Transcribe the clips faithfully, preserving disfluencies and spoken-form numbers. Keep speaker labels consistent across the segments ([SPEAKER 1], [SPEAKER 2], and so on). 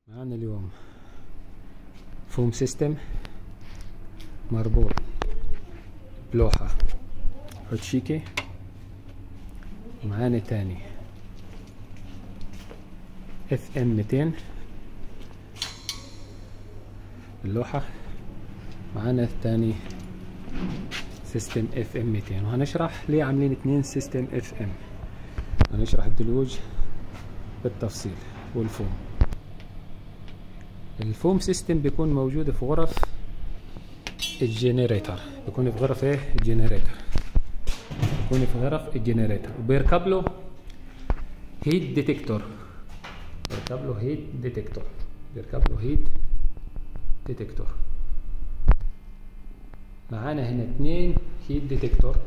[SPEAKER 1] معانا اليوم فوم سيستم مربوط بلوحة هوتشيكي، ومعانا تاني اف ام ميتين اللوحة، معانا تاني سيستم اف ام ميتين. وهنشرح ليه عاملين اتنين سيستم اف ام، هنشرح الدلوج بالتفصيل. والفوم الفوم سيستم بيكون موجود في غرف الجنريتر، بيكون في غرف ايه الجنريتر بيكون في غرف الجنريتر وبيركب له هيت ديتكتور بيركب له هيت ديتكتور بيركب له هيت ديتكتور معانا هنا اتنين هيت ديتكتور،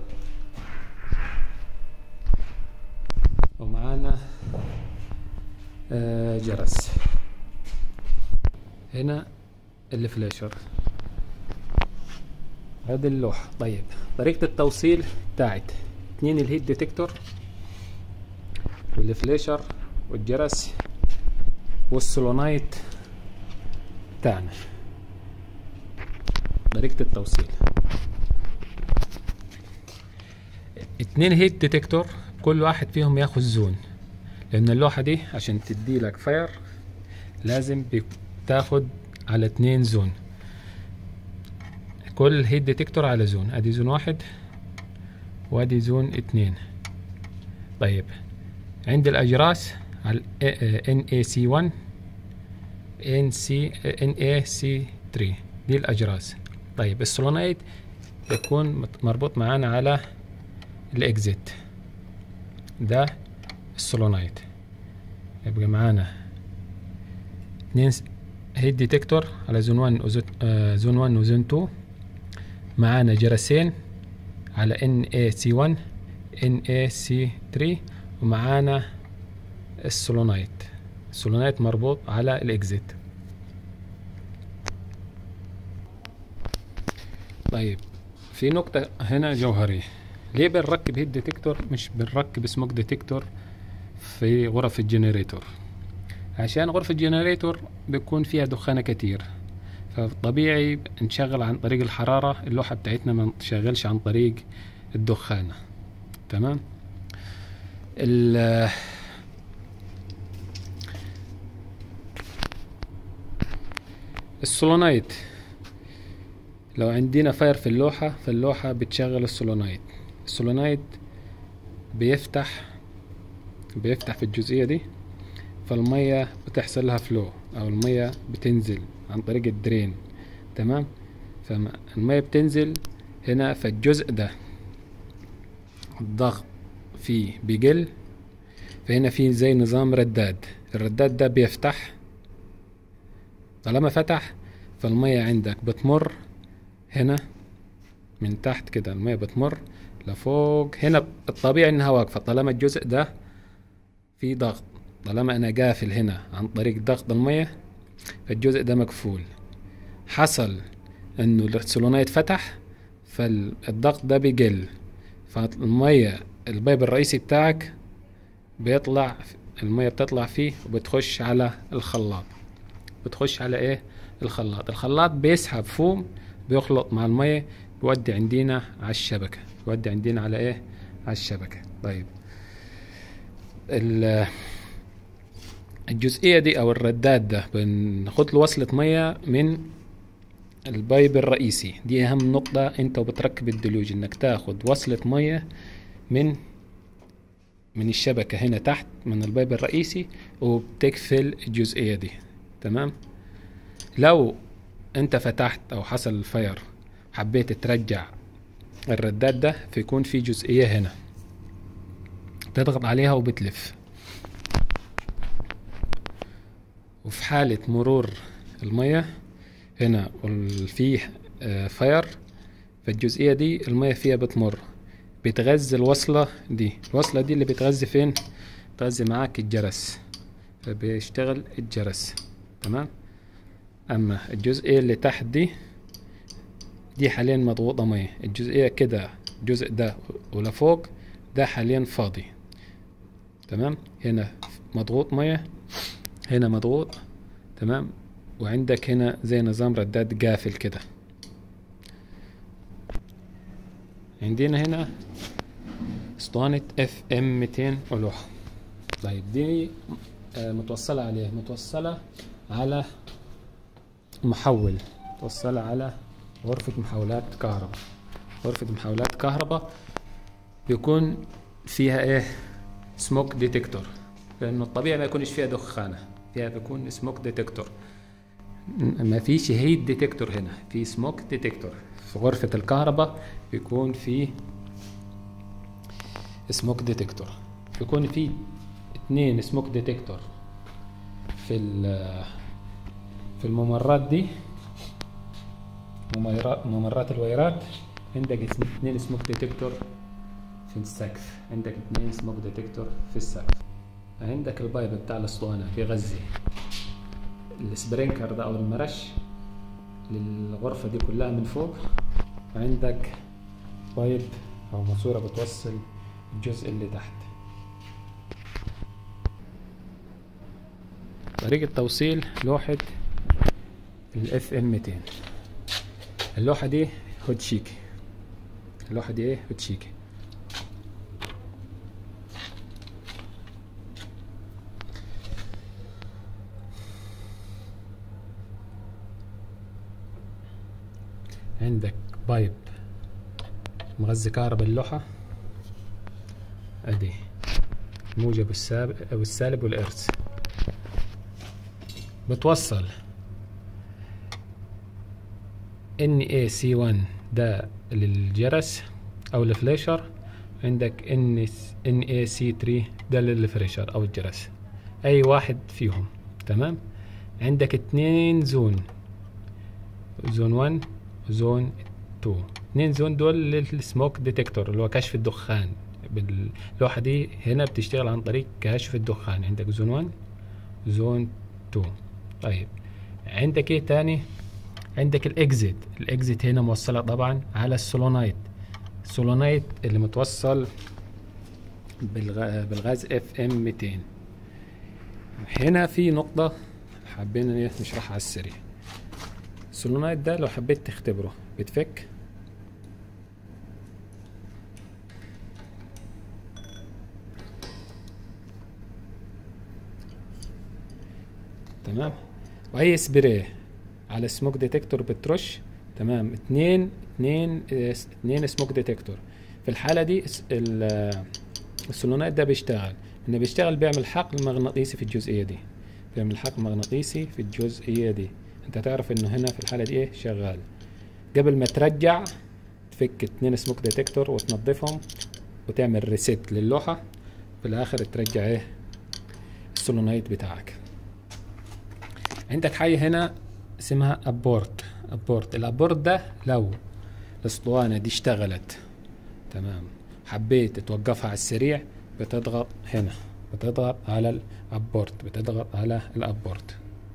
[SPEAKER 1] ومعانا آه جرس هنا الفلاشر. هذه اللوحة. طيب طريقة التوصيل بتاعت اتنين الهيت ديتكتور والفلاشر والجرس والسولونايت بتاعنا. طريقة التوصيل اتنين هيت ديتكتور، كل واحد فيهم ياخد زون، لان اللوحة دي عشان تدي لك فاير لازم تاخد على اتنين زون، كل هيت ديتكتور على زون. ادي زون واحد وادي زون اتنين. طيب عند الاجراس على ان اي سي واحد ان سي ان اي سي ثلاثة دي الاجراس. طيب السولونايد يكون مربوط معانا على الاكزيت، ده السولونايد. يبقى معانا اتنين هيت ديتكتور على زون واحد وزون واحد وزون اتنين، معانا جرسين على ان اي سي واحد ان اي سي ثلاثة، ومعانا السولونايت السولونايت مربوط على الاكزيت. طيب في نقطة هنا جوهرية، ليه بنركب هيت ديتكتور مش بنركب سموك ديتكتور في غرف الجنريتور؟ عشان غرفة الجنريتور بيكون فيها دخانة كتير، فطبيعي نشغل عن طريق الحرارة، اللوحة بتاعتنا ما نشغلش عن طريق الدخانة. تمام. السولونايت لو عندنا فاير في اللوحة، فاللوحة بتشغل السولونايت السولونايت بيفتح بيفتح في الجزئية دي، فالمية بتحصل لها فلو او المية بتنزل عن طريق الدرين. تمام. فالمية بتنزل هنا، فالجزء ده الضغط فيه بيقل، فهنا في زي نظام رداد، الرداد ده بيفتح. طالما فتح فالمية عندك بتمر هنا من تحت كده، المية بتمر لفوق. هنا الطبيعي انها واقفة طالما الجزء ده في ضغط، طالما انا قافل هنا عن طريق ضغط المية فالجزء ده مقفول. حصل انه السولونايت فتح فالضغط ده بيقل، فالمية البيب الرئيسي بتاعك بيطلع، المية بتطلع فيه وبتخش على الخلاط بتخش على ايه الخلاط الخلاط بيسحب فوم، بيخلط مع المية، بيودي عندنا على الشبكة بيودي عندنا على ايه على الشبكة. طيب الجزئية دي او الرداد ده بناخد له وصلة مية من البايب الرئيسي. دي اهم نقطة انت وبتركب الدلوج، انك تاخد وصلة مية من من الشبكة هنا تحت من البايب الرئيسي، وبتقفل الجزئية دي. تمام. لو انت فتحت او حصل الفاير حبيت ترجع الرداد ده، فيكون في جزئية هنا تضغط عليها وبتلف، وفي حالة مرور المية هنا وفيه فاير، فالجزئية دي المية فيها بتمر، بتغذي الوصلة دي الوصلة دي اللي بتغذي فين بتغذي معاك الجرس، فبيشتغل الجرس. تمام. اما الجزئية اللي تحت دي دي حاليا مضغوطة مية، الجزئية كده الجزء ده ولفوق ده حاليا فاضي. تمام. هنا مضغوط مية، هنا مضغوط. تمام. وعندك هنا زي نظام رداد قافل كده. عندنا هنا اسطوانة اف ام مئتين ولوحة. طيب دي متوصلة عليه، متوصلة على محول، متوصلة على غرفة محولات كهرباء. غرفة محولات كهرباء بيكون فيها ايه؟ سموك ديتكتور، لانه الطبيعي ما يكونش فيها دخانة، فيها بيكون سموك ديتكتور. ما فيش هيت ديتكتور هنا، في سموك ديتكتور. في غرفة الكهرباء بيكون في سموك ديتكتور. بيكون في اتنين سموك ديتكتور في في الممرات دي، ممرات ممرات الوايرات. عندك اتنين سموك ديتكتور في السقف، عندك اتنين سموك ديتكتور في السقف. عندك البايب بتاع الاسطوانة بيغذي السبرينكر ده او المرش للغرفة دي كلها من فوق. عندك بايب او ماسورة بتوصل الجزء اللي تحت. طريقة توصيل لوحة الاف ام مئتين. اللوحة دي هوتشيكي، اللوحة دي ايه؟ هوتشيكي. عندك بايب مغذي كهرباء اللوحة، ادي موجب والسالب والارث. بتوصل ان اي سي واحد ده للجرس او الفليشر. عندك ان ان اي سي ثلاثة ده للفريشر او الجرس، اي واحد فيهم. تمام. عندك اتنين زون، زون واحد وزون اتنين. اتنين زون دول للسموك ديتكتور اللي هو كشف الدخان. باللوحة دي هنا بتشتغل عن طريق كشف الدخان. عندك زون واحد زون اتنين. طيب عندك ايه تاني؟ عندك الاكزيت. الاكزيت هنا موصلة طبعا على السولونايت. السولونايت اللي متوصل بالغ... بالغاز اف ام مئتين. هنا في نقطة حابين نشرحها على السريع. السولونايت ده لو حبيت تختبره بتفك، تمام. واي سبراي على السموك ديتكتور بترش. تمام. اتنين اتنين اتنين سموك ديتكتور. في الحالة دي السولونايت ده بيشتغل، انه بيشتغل بيعمل حقل مغناطيسي في الجزئية دي، بيعمل حقل مغناطيسي في الجزئية دي. انت تعرف انه هنا في الحالة دي ايه؟ شغال. قبل ما ترجع تفك اتنين سموك ديتكتور وتنظفهم وتعمل ريسيت للوحة. في الاخر ترجع ايه؟ السولونايت بتاعك. عندك حاجة هنا اسمها ابورت. ابورت الابورت ده لو الاسطوانة دي اشتغلت تمام، حبيت توقفها على السريع، بتضغط هنا، بتضغط على الابورت، بتضغط على الابورت.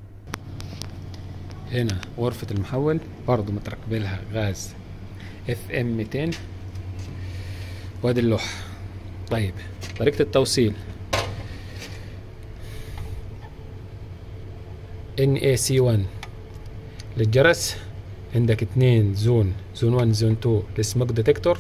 [SPEAKER 1] هنا غرفة المحول برضو متركب لها غاز اف ام مئتين. وادي اللوحة. طيب طريقة التوصيل ان اي سي واحد للجرس. عندك اتنين زون، زون واحد زون اتنين للسموك ديتكتور.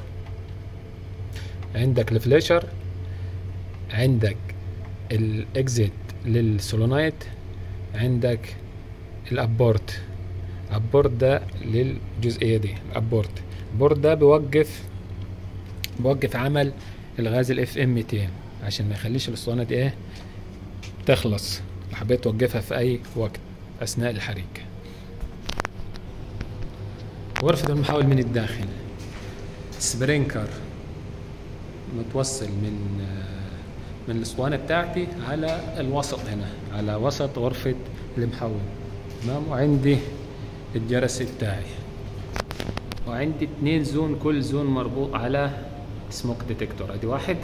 [SPEAKER 1] عندك الفليشر. عندك الاكزيت للسولونايت. عندك الابورت. الابورت ده للجزئيه دي. الابورت الابورت ده بيوقف بيوقف عمل الغاز الاف ام مئتين عشان ما يخليش الاسطوانه دي ايه؟ تخلص. لو حبيت توقفها في اي وقت اثناء الحريق. غرفة المحول من الداخل. سبرينكر متوصل من من الاسطوانة بتاعتي على الوسط هنا، على وسط غرفة المحول. تمام. وعندي الجرس بتاعي، وعندي اتنين زون، كل زون مربوط على سموك ديتكتور. ادي واحد،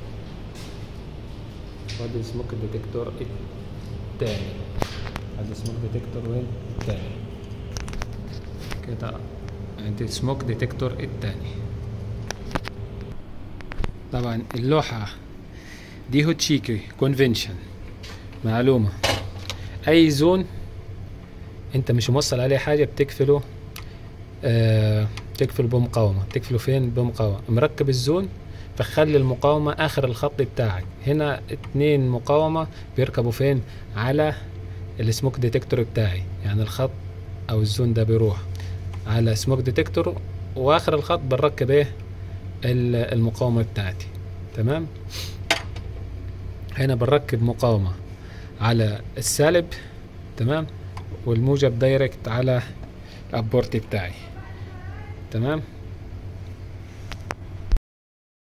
[SPEAKER 1] وادي سموك ديتكتور التاني. ادي سموك ديتكتور وين؟ التاني كده. عندي سموك ديتكتور التاني. طبعا اللوحة دي هوتشيكي كونفنشن. معلومة، اي زون انت مش موصل عليه حاجة بتقفله، آه تقفله بمقاومة. تقفله فين؟ بمقاومة. مركب الزون فخلي المقاومة اخر الخط بتاعك. هنا اتنين مقاومة بيركبوا فين؟ على السموك ديتكتور بتاعي. يعني الخط او الزون ده بيروح على سموك ديتكتور، واخر الخط بنركب ايه؟ المقاومة بتاعتي. تمام. هنا بنركب مقاومة على السالب، تمام، والموجب دايركت على الابورت بتاعي. تمام.